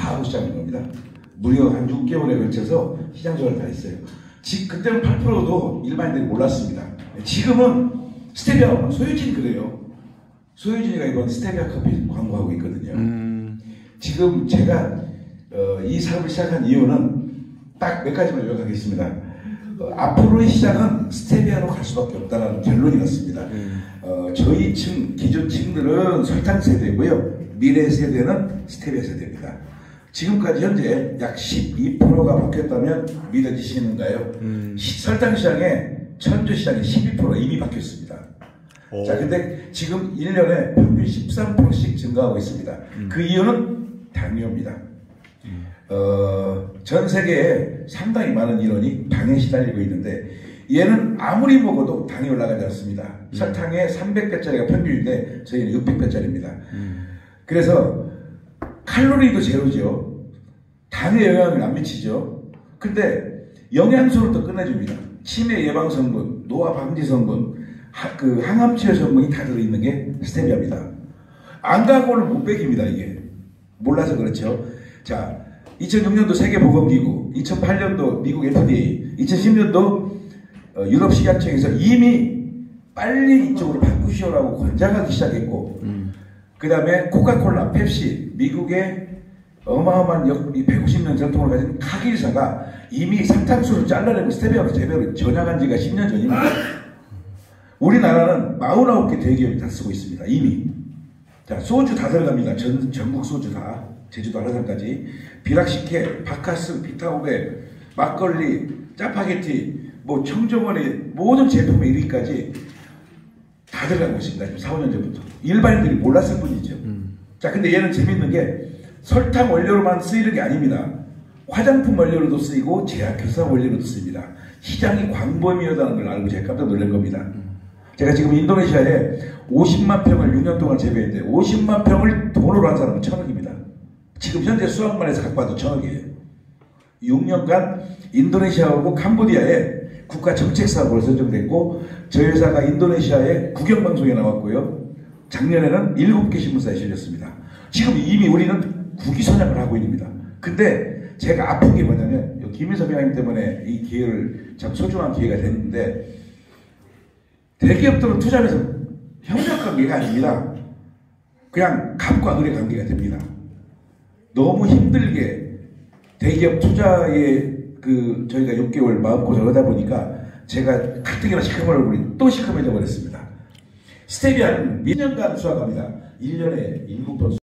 다 하고 시작한 겁니다. 무려 한 6개월에 걸쳐서 시장 조사를 다 했어요. 그때는 8%도 일반인들이 몰랐습니다. 지금은 스테비아 소유진이 그래요. 소유진이가 이번 스테비아 커피 광고하고 있거든요. 지금 제가 이 사업을 시작한 이유는 딱 몇 가지만 요약하겠습니다. 앞으로의 시장은 스테비아로 갈 수밖에 없다는 결론이 났습니다. 저희 기존 층들은 설탕 세대고요. 미래 세대는 스테비아 세대입니다. 지금까지 현재 약 12%가 바뀌었다면 믿어지시는가요? 설탕 시장에 천주 시장이 12% 이미 바뀌었습니다. 자, 근데 지금 1년에 평균 13%씩 증가하고 있습니다. 그 이유는 당뇨입니다. 전 세계에 상당히 많은 인원이 당에 시달리고 있는데 얘는 아무리 먹어도 당이 올라가지 않습니다. 설탕에 300배짜리가 평균인데 저희는 600배짜리입니다. 그래서 칼로리도 제로죠. 당에 영향을 안 미치죠. 근데 영양소를 또 끝내줍니다. 치매 예방 성분, 노화 방지 성분, 항암 치료 성분이 다 들어있는 게 스테비아입니다. 안 가고는 못 빼깁니다. 이게 몰라서 그렇죠. 자, 2006년도 세계보건기구, 2008년도 미국 FDA, 2010년도 유럽 식약청에서 이미 빨리 이쪽으로 바꾸시오라고 권장하기 시작했고, 그 다음에 코카콜라, 펩시, 미국의 어마어마한 150년 전통을 가진 카길사가 이미 사탕수를 잘라내고 스테비아로 재배를 전향한 지가 10년 전입니다. 우리나라는 49개 대기업이 다 쓰고 있습니다. 이미. 자, 소주 다 들어갑니다. 전국 소주 다. 제주도 한라산까지. 비락식혜, 바카스, 비타오베, 막걸리, 짜파게티, 뭐 청정원의 모든 제품의 1위까지 다 들어가고 있습니다. 지금 4, 5년 전부터. 일반인들이 몰랐을 뿐이죠. 자, 근데 얘는 재밌는 게 설탕 원료로만 쓰이는 게 아닙니다. 화장품 원료로도 쓰이고 제약회사 원료로도 쓰입니다. 시장이 광범위하다는 걸 알고 제가 깜짝 놀란 겁니다. 제가 지금 인도네시아에 50만 평을 6년 동안 재배했는데 50만 평을 돈으로 한 사람은 1,000억입니다. 지금 현재 수학만 해서 갖고 와도 1,000억이에요. 6년간 인도네시아하고 캄보디아에 국가 정책 사업으로 선정됐고 저희 회사가 인도네시아의 국영방송에 나왔고요. 작년에는 7개 신문사에 실렸습니다. 지금 이미 우리는 국위선양을 하고 있습니다. 근데 제가 아픈 게 뭐냐면 김일성 회장님 때문에 이 기회를 참 소중한 기회가 됐는데 대기업들은 투자하면서 협력 관계가 아닙니다. 그냥 갑과 을의 관계가 됩니다. 너무 힘들게 대기업 투자에 저희가 6개월 마음고생을 하다 보니까 제가 가뜩이나 시커먼 얼굴이 또 시커매져 버렸습니다. 스테비아는 몇 년간 수확합니다. 1년에 7번